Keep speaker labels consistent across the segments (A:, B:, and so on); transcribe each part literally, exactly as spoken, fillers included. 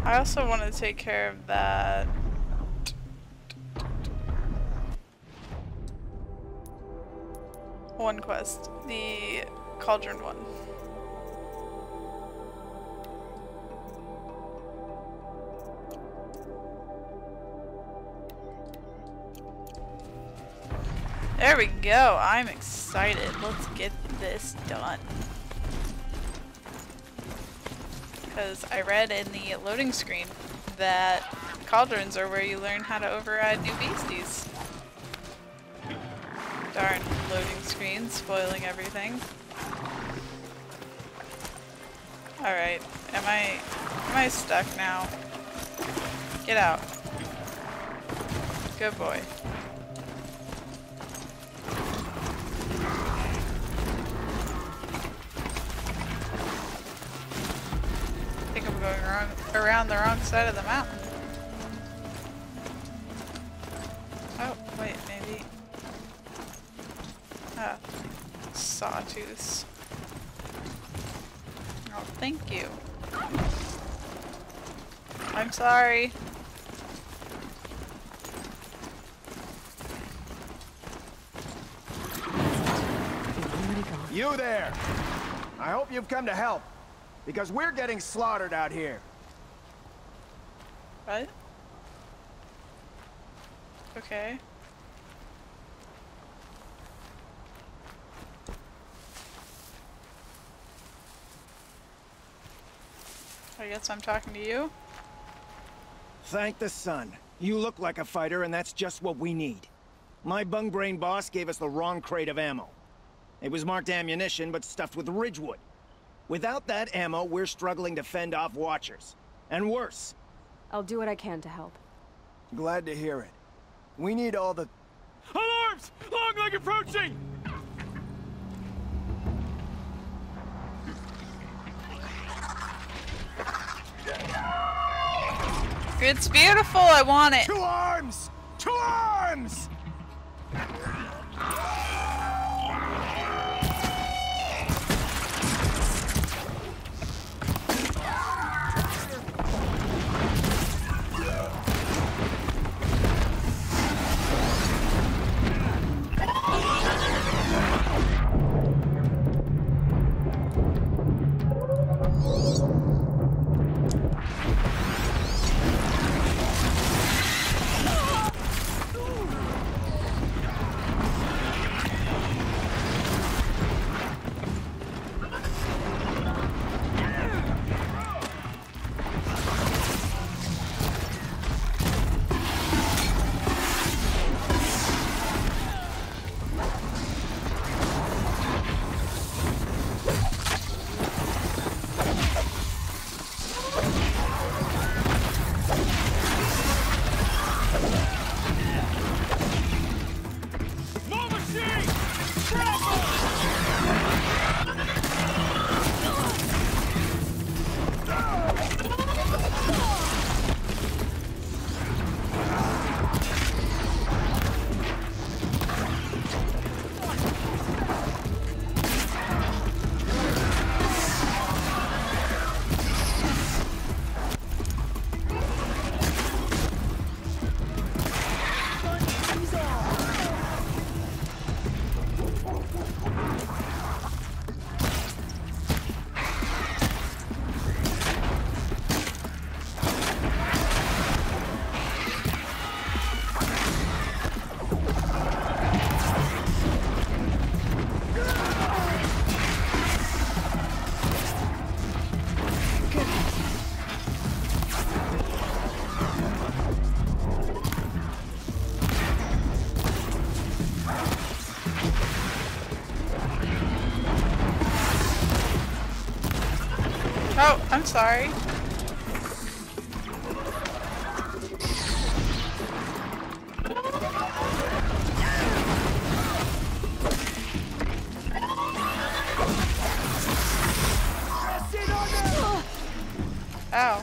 A: I also want to take care of that. One quest, the cauldron one. There we go. I'm excited. Let's get this done. Because I read in the loading screen that cauldrons are where you learn how to override new beasties. Darn loading screen, spoiling everything. Alright, am I am I stuck now? Get out. Good boy. I think I'm going wrong around the wrong side of the mountain. Oh, wait, maybe. Ah, sawtooths. Oh, thank you. I'm sorry.
B: You there! I hope you've come to help, because we're getting slaughtered out here.
A: What? Okay. I guess I'm talking to you?
B: Thank the sun. You look like a fighter, and that's just what we need. My bung-brain boss gave us the wrong crate of ammo. It was marked ammunition, but stuffed with Ridgewood. Without that ammo, we're struggling to fend off Watchers. And worse.
C: I'll do what I can to help.
B: Glad to hear it. We need all the...
D: Alarms! Long leg approaching!
A: It's beautiful, I want it!
B: Two arms! Two arms!
A: Oh, I'm sorry. Ow.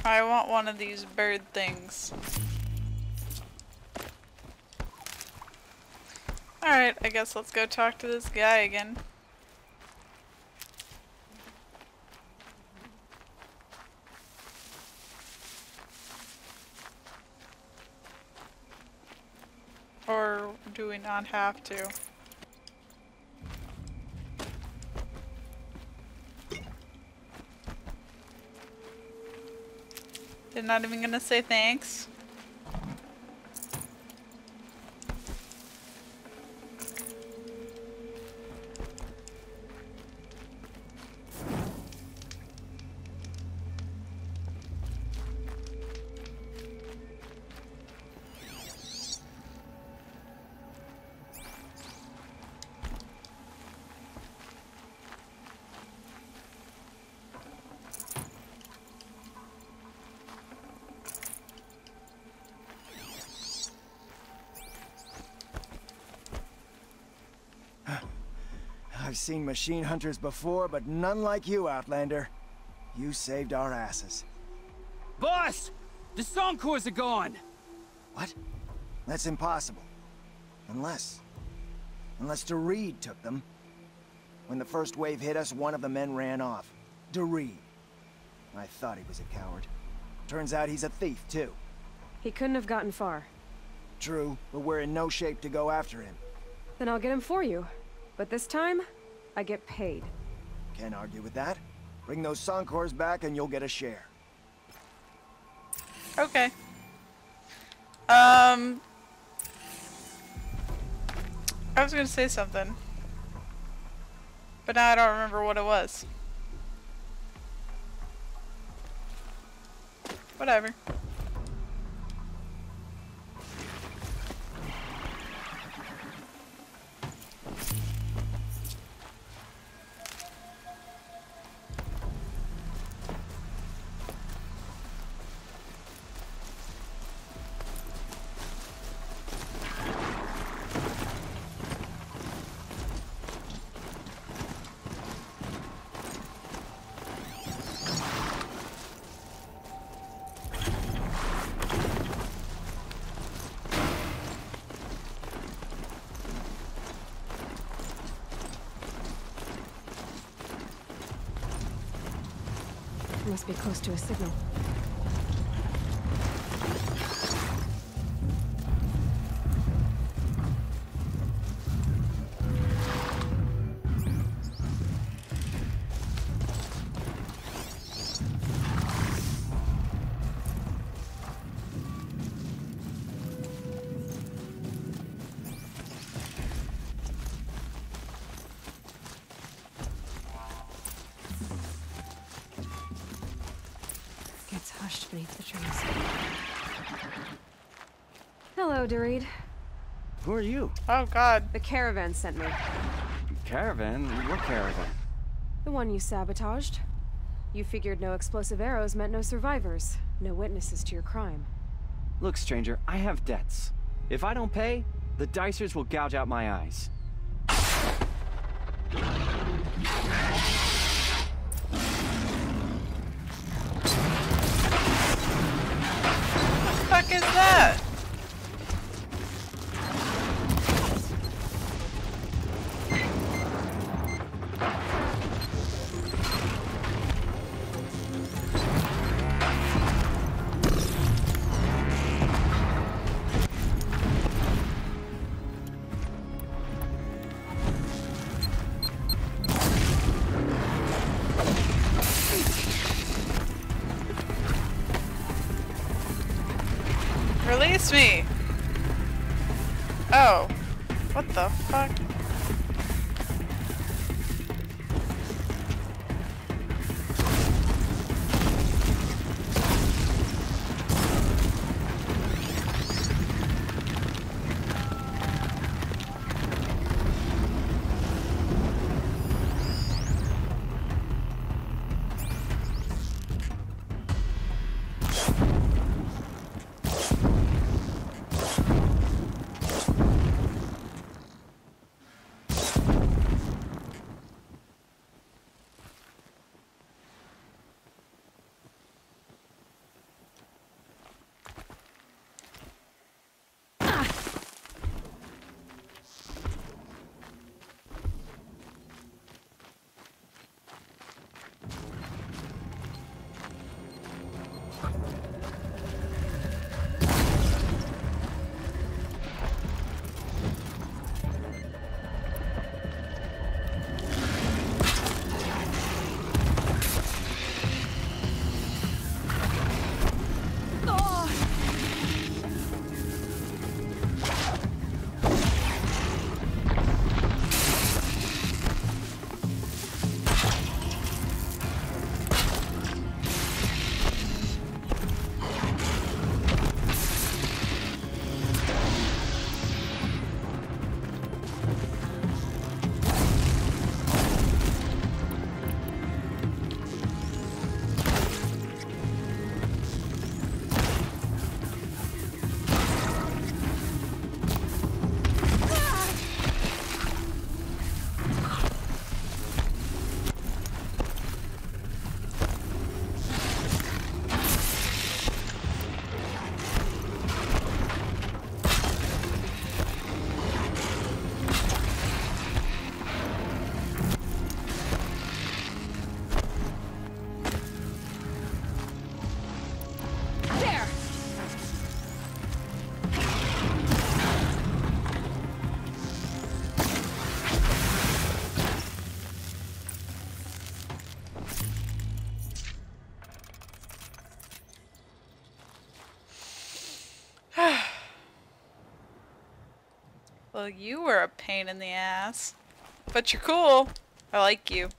A: I want one of these bird things. Alright, I guess let's go talk to this guy again. Or do we not have to? They're not even gonna say thanks.
B: I've seen machine hunters before, but none like you, Outlander. You saved our asses.
D: Boss! The Soncors are gone!
B: What? That's impossible. Unless... Unless Doreed took them. When the first wave hit us, one of the men ran off. Doreed. I thought he was a coward. Turns out he's a thief, too.
C: He couldn't have gotten far.
B: True, but we're in no shape to go after him.
C: Then I'll get him for you. But this time, I get paid.
B: Can't argue with that. Bring those Soncors back and you'll get a share.
A: Okay. Um... I was gonna say something. But now I don't remember what it was. Whatever.
C: Must be close to a signal. Gets hushed beneath the trees. Hello, Doreed.
E: Who are you?
A: Oh god.
C: The caravan sent me.
E: Caravan? What caravan?
C: The one you sabotaged. You figured no explosive arrows meant no survivors, no witnesses to your crime.
E: Look, stranger, I have debts. If I don't pay, the Dicers will gouge out my eyes.
A: What the fuck is that? Release me! Oh. What the fuck? Well, you were a pain in the ass. But you're cool. I like you.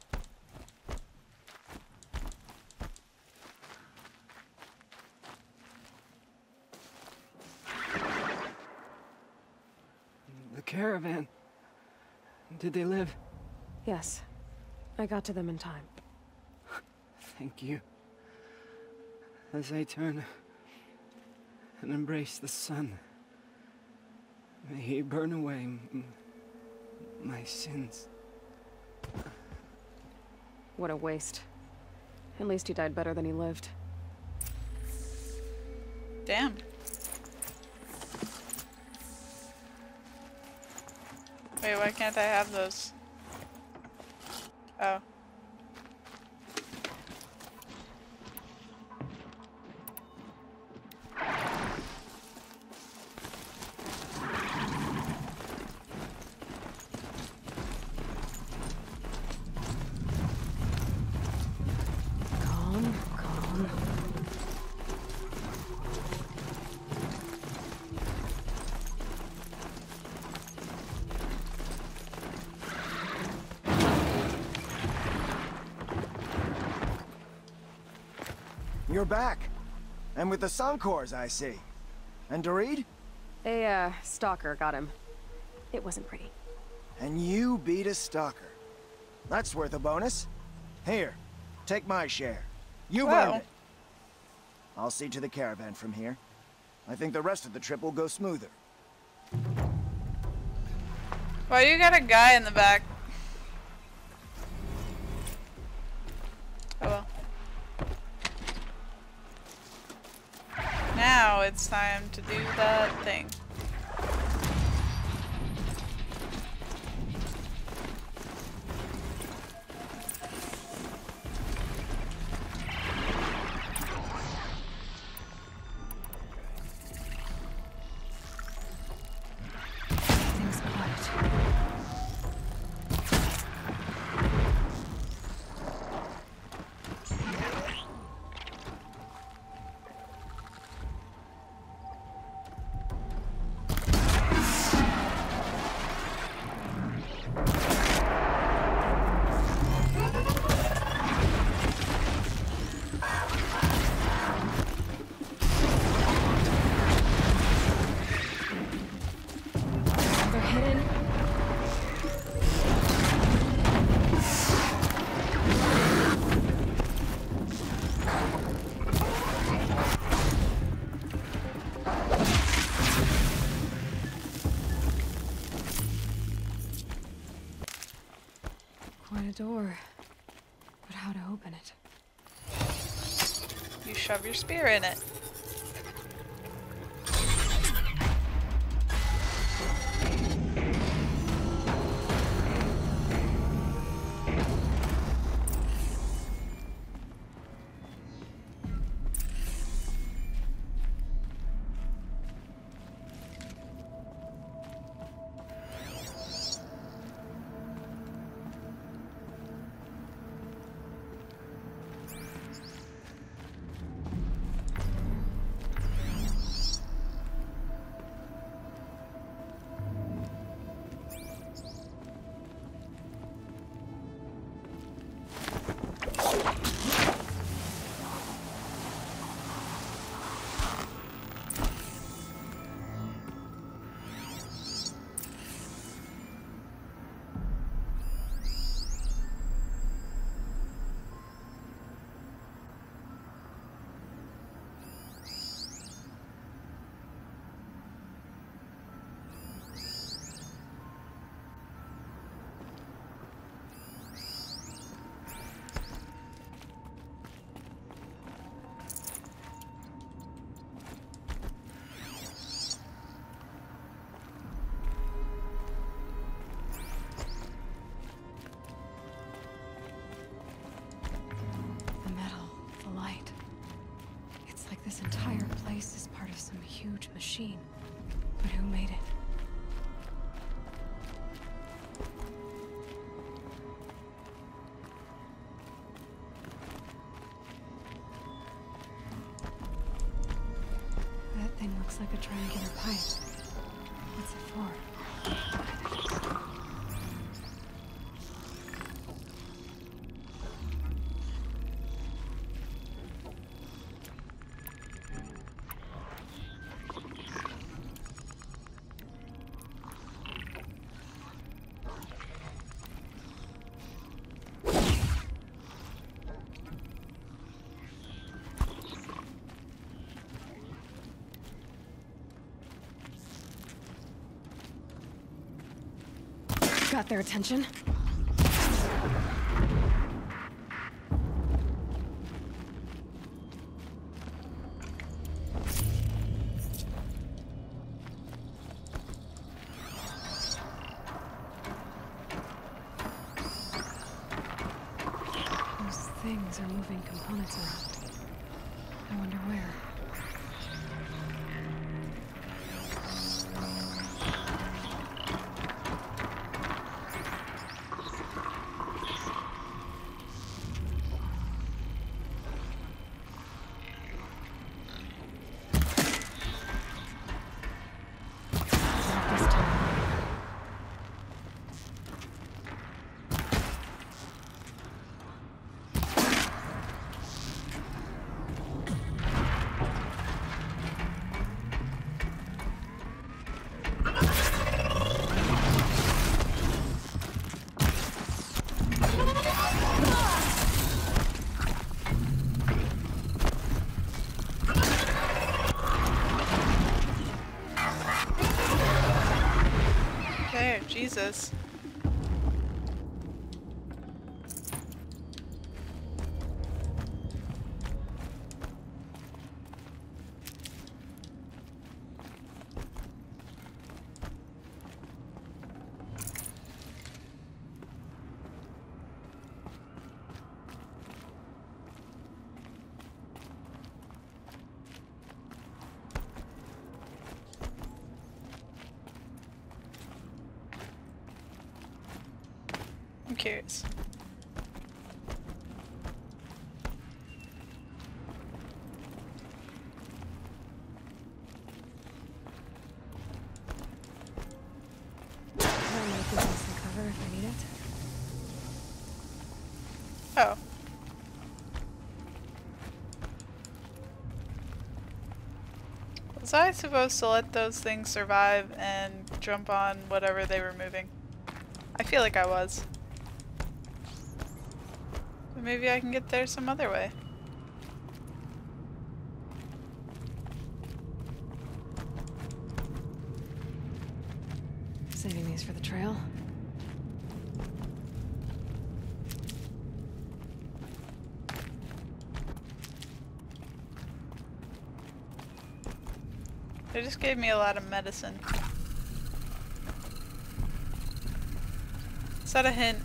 E: The caravan. Did they live?
C: Yes. I got to them in time.
E: Thank you. As I turn and embrace the sun, may he burn away m my sins.
C: What a waste. At least he died better than he lived.
A: Damn. Wait, why can't I have those? Oh.
C: Calm, calm.
B: You're back. And with the Suncors, I see. And Dorid?
C: A, uh, stalker got him. It wasn't pretty.
B: And you beat a stalker. That's worth a bonus. Here, take my share. You've
A: Wow.
B: earned it. I'll see to the caravan from here. I think the rest of the trip will go smoother.
A: Why you got a guy in the back? Oh well. Now it's time to do that thing.
C: Things quiet. They're hidden. Quite a door. But how to open it?
A: You shove your spear in it. The metal, the light. It's like this entire place is part of some huge machine. But who made it? That thing looks like a triangular pipe. What's it for?
C: Got their attention.
A: Those things are moving components around. I wonder where.
F: Jesus. I'm curious.
A: I'll make this instant cover if I need it.
F: Oh. Was I supposed to let those things survive and jump on whatever they were moving? I feel like I was. But maybe I can get there some other way.
A: Saving these for the trail.
F: They just gave me a lot of medicine. Is that a hint?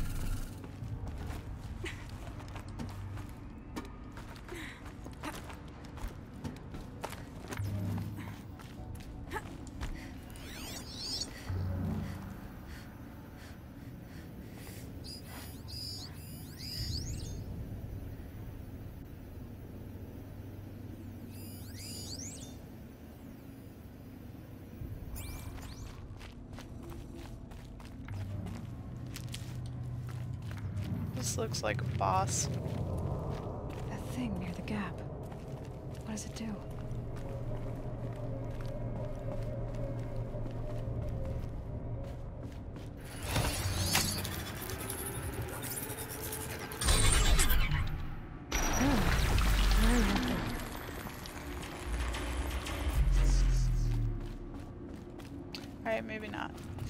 F: This looks like a boss.
A: That thing near the gap. What does it do?
F: Alright, maybe not.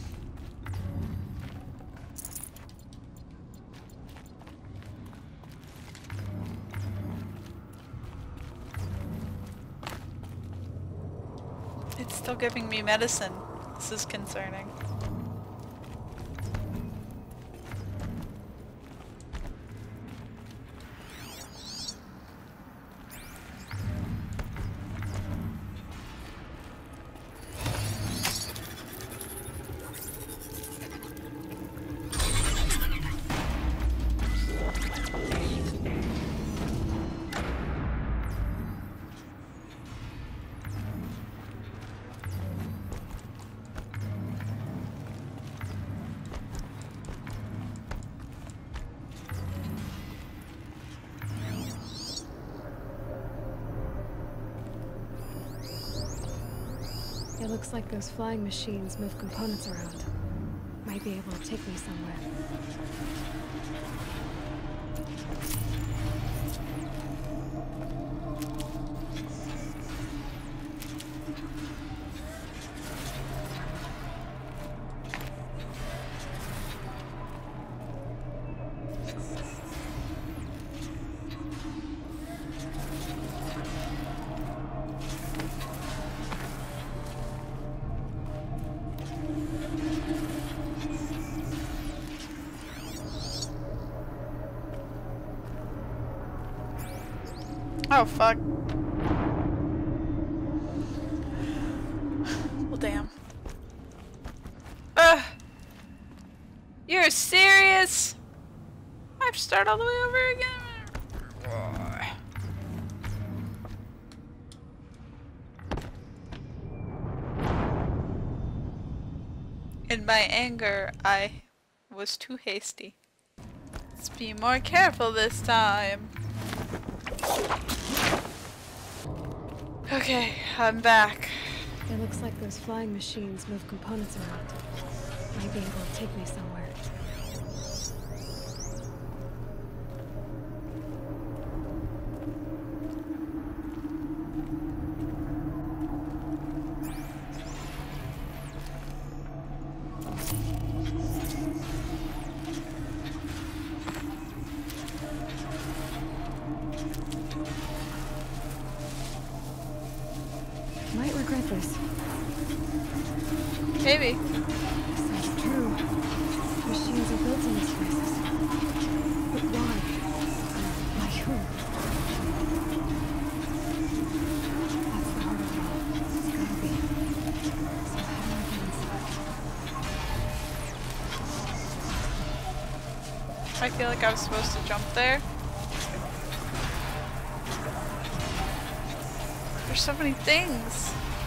F: It's still giving me medicine. This is concerning.
A: It looks like those flying machines move components around. Might be able to take me somewhere.
F: Oh, fuck. Well, damn. Ugh. You're serious? I have to start all the way over again? In my anger, I was too hasty. Let's be more careful this time. Okay, I'm back.
A: It looks like those flying machines move components around. Might be able to take me somewhere. Might regret this.
F: Maybe.
A: Sounds true. Machines are built in these places. But why? By who? That's the heart of it all. It's gotta be. So how do I get inside?
F: I feel like I was supposed to jump there. There's so many things.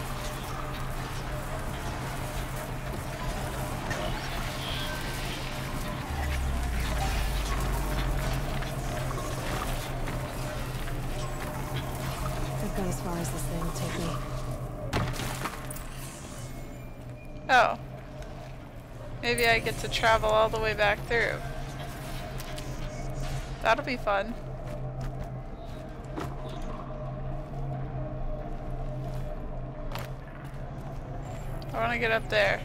A: I've got as far as this thing will take me.
F: Oh. Maybe I get to travel all the way back through. That'll be fun. I want to get up there.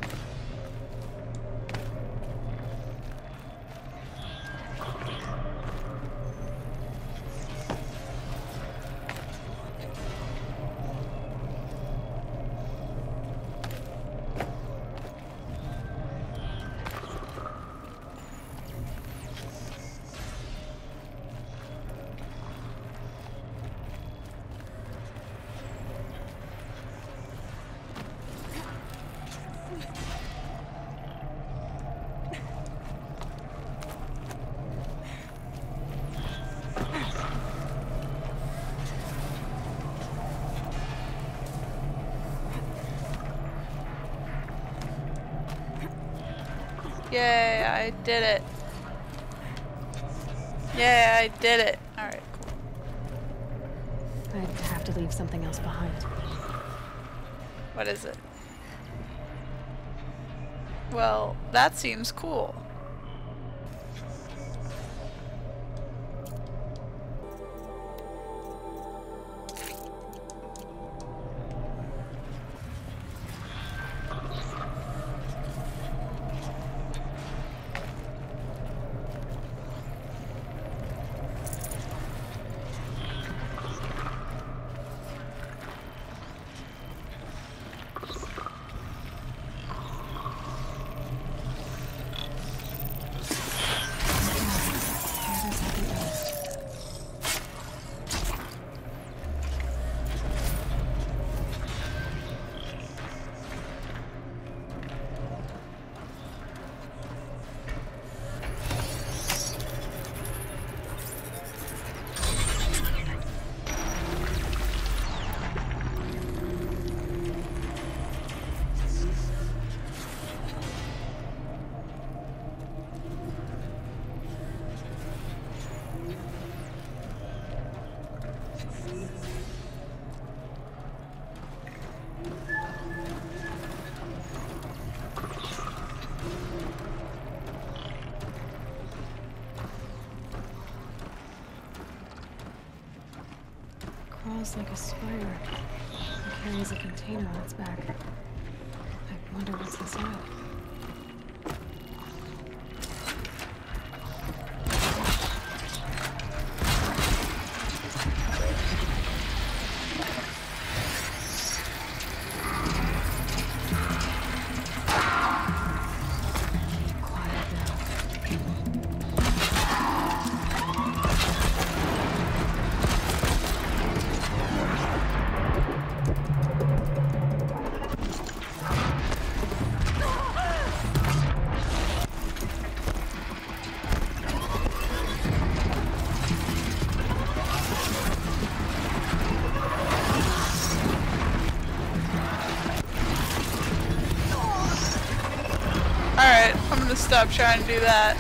F: Yay, I did it. Yay, I did it. Alright, cool.
A: I'd have to leave something else behind.
F: What is it? Well, that seems cool.
C: almost like a spider. It carries a container on its back. I wonder what's inside.
F: Alright, I'm gonna stop trying to do that.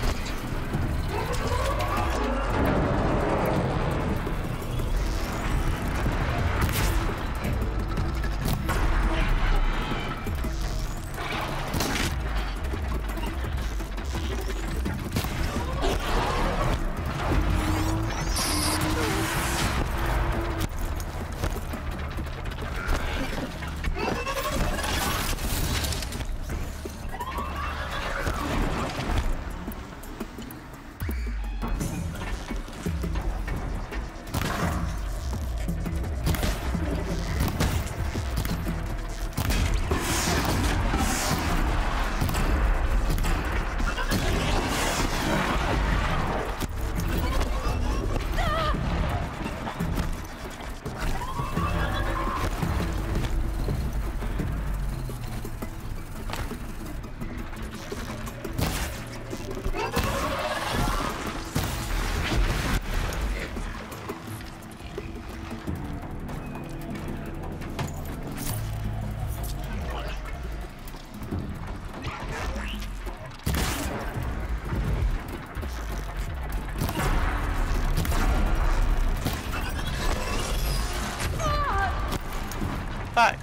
F: Fuck.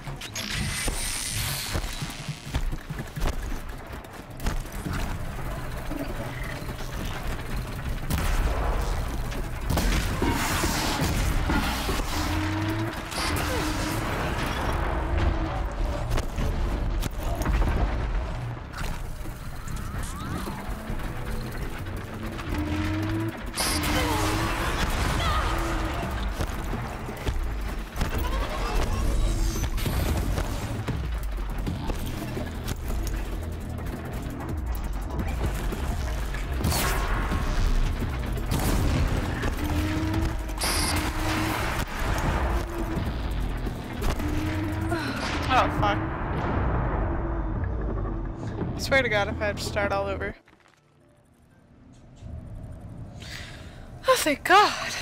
F: Oh, fuck. I swear to God if I had to start all over. Oh, thank God.